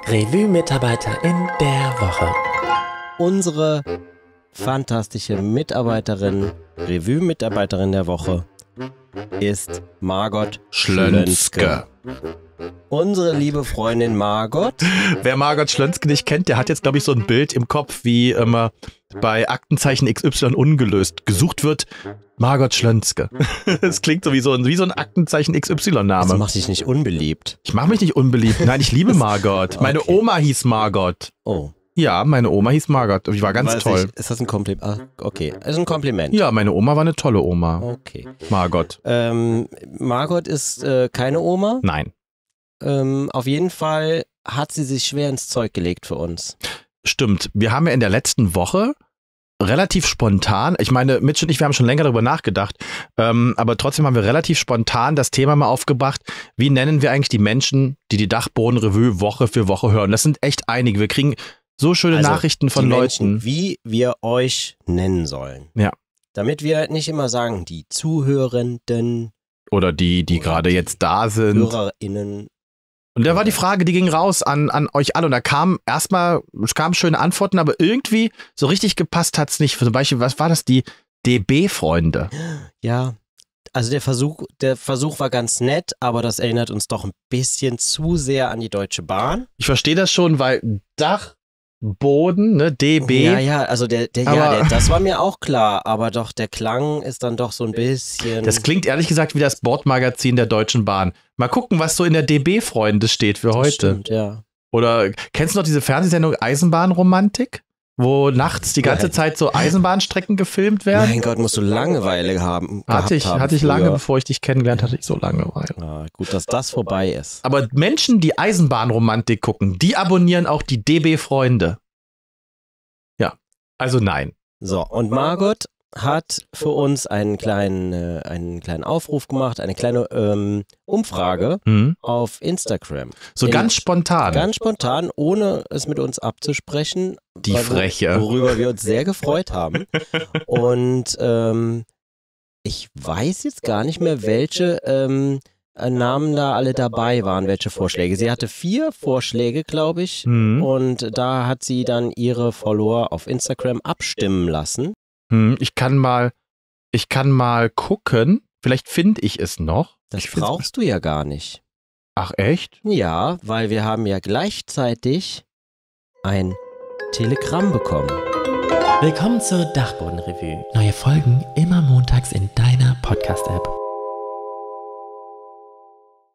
Revue-Mitarbeiterin der Woche. Unsere fantastische Mitarbeiterin, Revue-Mitarbeiterin der Woche, ist Margot Schlönske. Unsere liebe Freundin Margot. Wer Margot Schlönske nicht kennt, der hat jetzt, glaube ich, so ein Bild im Kopf, wie immer bei Aktenzeichen XY ungelöst gesucht wird. Margot Schlönske. Das klingt so wie so ein Aktenzeichen XY-Name. Das macht dich nicht unbeliebt. Ich mache mich nicht unbeliebt. Nein, ich liebe Margot. Meine Oma hieß Margot. Oh. Ja, meine Oma hieß Margot. Die war ganz toll. Ist das ein Kompliment? Ah, okay, ist ein Kompliment. Ja, meine Oma war eine tolle Oma. Okay. Margot. Margot ist keine Oma. Nein. Auf jeden Fall hat sie sich schwer ins Zeug gelegt für uns. Stimmt. Wir haben ja in der letzten Woche relativ spontan, ich meine, Mitch und ich, wir haben schon länger darüber nachgedacht, aber trotzdem haben wir relativ spontan das Thema mal aufgebracht, wie nennen wir eigentlich die Menschen, die die Dachboden-Revue Woche für Woche hören. Das sind echt einige. Wir kriegen so schöne Nachrichten von Leuten. Menschen, wie wir euch nennen sollen. Ja. Damit wir nicht immer sagen, die Zuhörenden. Oder die gerade jetzt da sind. HörerInnen. Und da war die Frage, die ging raus an euch alle. Und da es kamen schöne Antworten, aber irgendwie so richtig gepasst hat es nicht. Zum Beispiel, was war das? Die DB-Freunde. Ja, also der Versuch war ganz nett, aber das erinnert uns doch ein bisschen zu sehr an die Deutsche Bahn. Ich verstehe das schon, weil Dachboden, ne, DB. Ja, also das war mir auch klar, aber doch der Klang ist dann doch so ein bisschen. Das klingt ehrlich gesagt wie das Bordmagazin der Deutschen Bahn. Mal gucken, was so in der DB-Freunde steht für heute. Stimmt, ja. Oder kennst du noch diese Fernsehsendung Eisenbahnromantik? Wo nachts die ganze Zeit so Eisenbahnstrecken gefilmt werden? Mein Gott, musst du Langeweile haben. Hatte ich lange, bevor ich dich kennengelernt hatte, ich so Langeweile. Ah, gut, dass das vorbei ist. Aber Menschen, die Eisenbahnromantik gucken, die abonnieren auch die DB-Freunde. Ja, also nein. So, und Margot hat für uns einen kleinen Aufruf gemacht, eine kleine Umfrage auf Instagram. Ganz spontan. Ganz spontan, ohne es mit uns abzusprechen. Die Freche. Worüber wir uns sehr gefreut haben. Und ich weiß jetzt gar nicht mehr, welche Namen da alle dabei waren, welche Vorschläge. Sie hatte 4 Vorschläge, glaube ich. Und da hat sie dann ihre Follower auf Instagram abstimmen lassen. Ich kann mal gucken. Vielleicht finde ich es noch. Das brauchst du ja gar nicht. Ach, echt? Ja, weil wir haben ja gleichzeitig ein Telegramm bekommen. Willkommen zur Dachboden-Revue. Neue Folgen immer montags in deiner Podcast-App.